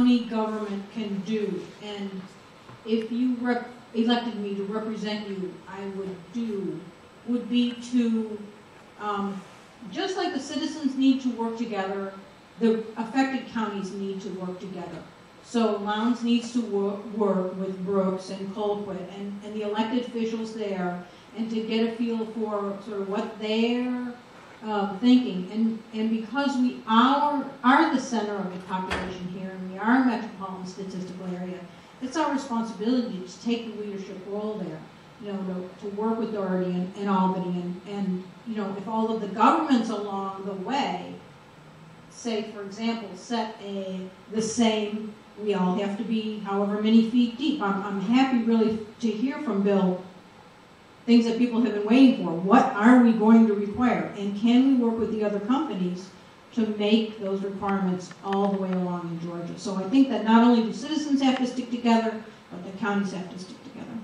county government can do, and if you elected me to represent you, I would be to, just like the citizens need to work together, the affected counties need to work together. So Lowndes needs to work with Brooks and Colquitt and the elected officials there, and to get a feel for sort of what they're thinking. And because we are the center of the population here, and we are a metropolitan statistical area, it's our responsibility to take the leadership role there, you know, to work with Doherty and Albany, and you know, if all of the governments along the way, say, for example, set the same, we all have to be however many feet deep. I'm happy really to hear from Bill things that people have been waiting for. What are we going to require? And can we work with the other companies to make those requirements all the way along in Georgia? So I think that not only do citizens have to stick together, but the counties have to stick together.